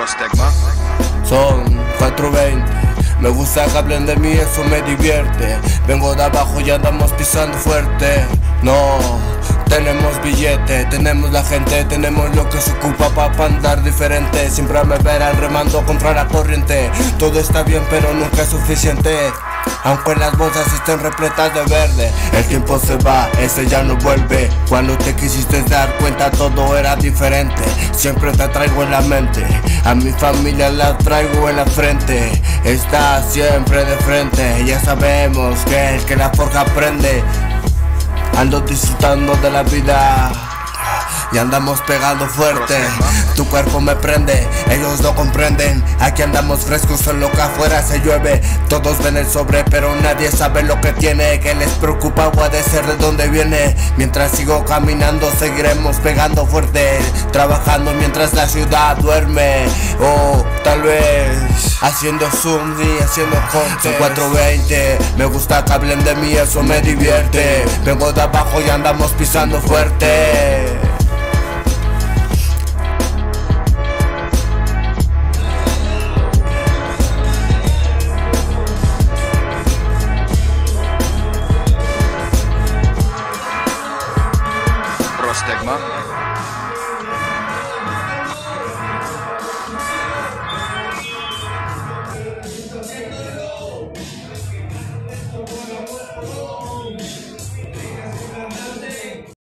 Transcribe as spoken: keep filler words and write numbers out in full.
Prostegma. Son cuatro veinte. Me gusta que hablen de mí, eso me divierte. Vengo de abajo y andamos pisando fuerte. No, tenemos billete, tenemos la gente, tenemos lo que se ocupa para andar diferente. Siempre me verán remando contra la corriente. Todo está bien pero nunca es suficiente. Aunque las bolsas estén repletas de verde, el tiempo se va, ese ya no vuelve. Cuando te quisiste dar cuenta todo era diferente. Siempre te traigo en la mente, a mi familia la traigo en la frente. Está siempre de frente, ya sabemos que el que la forja aprende. Ando disfrutando de la vida y andamos pegando fuerte. Tu cuerpo me prende, ellos lo comprenden. Aquí andamos frescos, solo que afuera se llueve. Todos ven el sobre, pero nadie sabe lo que tiene. Que les preocupa puede ser de dónde viene. Mientras sigo caminando, seguiremos pegando fuerte. Trabajando mientras la ciudad duerme. O tal vez haciendo zoom y haciendo cortes. Son cuatro veinte, me gusta que hablen de mí, eso me divierte. Vengo de abajo y andamos pisando fuerte.